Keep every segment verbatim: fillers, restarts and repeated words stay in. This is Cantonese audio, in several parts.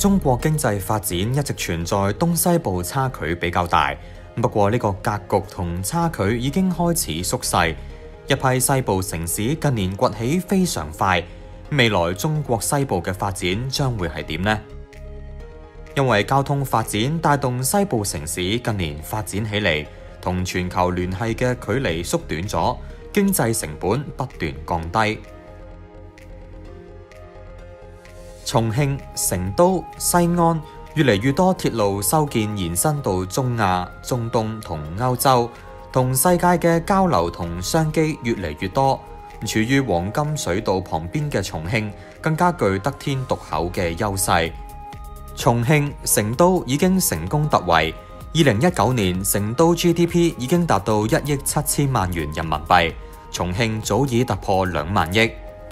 中國經濟發展一直存在東西部差距比較大，不過呢個格局同差距已經開始縮細。一批西部城市近年崛起非常快，未來中國西部嘅發展將會係點呢？因為交通發展帶動西部城市近年發展起嚟，同全球聯繫嘅距離縮短咗，經濟成本不斷降低。重慶、成都、西安越嚟越多鐵路修建延伸到中亞、中東同歐洲，同世界嘅交流同商機越嚟越多。處於黃金水道旁邊嘅重慶更加具得天獨厚嘅優勢。重慶、成都已經成功突圍，二零一九年成都 G D P 已經達到一億七千萬元人民幣，重慶早已突破兩萬億。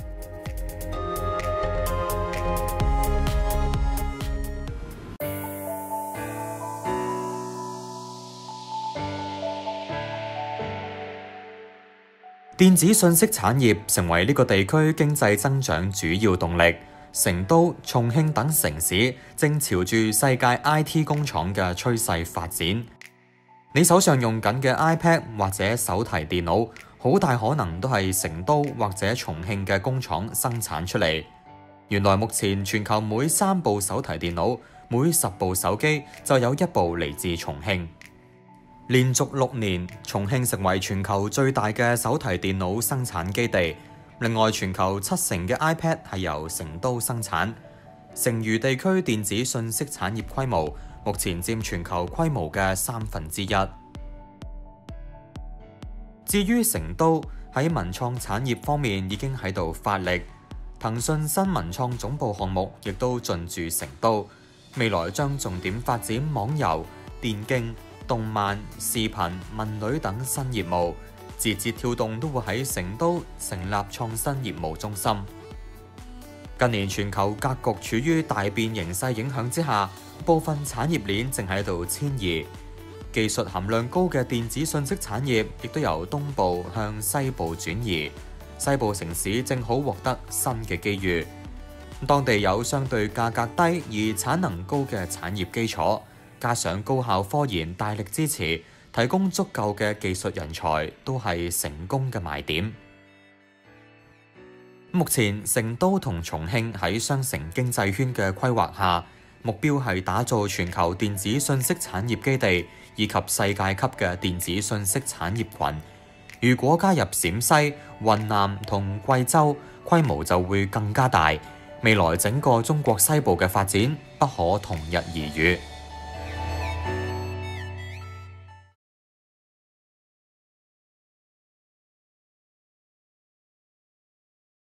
電子信息產業成為呢個地區經濟增長主要動力。成都、重慶等城市正朝住世界 I T 工廠嘅趨勢發展。你手上用緊嘅 iPad 或者手提電腦，好大可能都係成都或者重慶嘅工廠生產出嚟。原來目前全球每三部手提電腦，每十部手機就有一部嚟自重慶。連續六年，重慶成為全球最大嘅手提電腦生產基地。另外，全球七成嘅 iPad 係由成都生產。成渝地區電子信息產業規模目前佔全球規模嘅三分之一。至於成都喺文創產業方面已經喺度發力，騰訊新文創總部項目亦都進駐成都，未來將重點發展網遊、電競、動漫、視頻、文旅等新業務。字節跳動都會喺成都成立創新業務中心。近年全球格局處於大變形勢影響之下，部分產業鏈正喺度遷移，技術含量高嘅電子信息產業亦都由東部向西部轉移。西部城市正好獲得新嘅機遇，當地有相對價格低而產能高嘅產業基礎，加上高校科研大力支持，提供足夠嘅技術人才，都係成功嘅賣點。目前成都同重慶喺雙城經濟圈嘅規劃下，目標係打造全球電子信息產業基地以及世界級嘅電子信息產業群。如果加入陝西、雲南同貴州，規模就會更加大。未來整個中國西部嘅發展不可同日而語。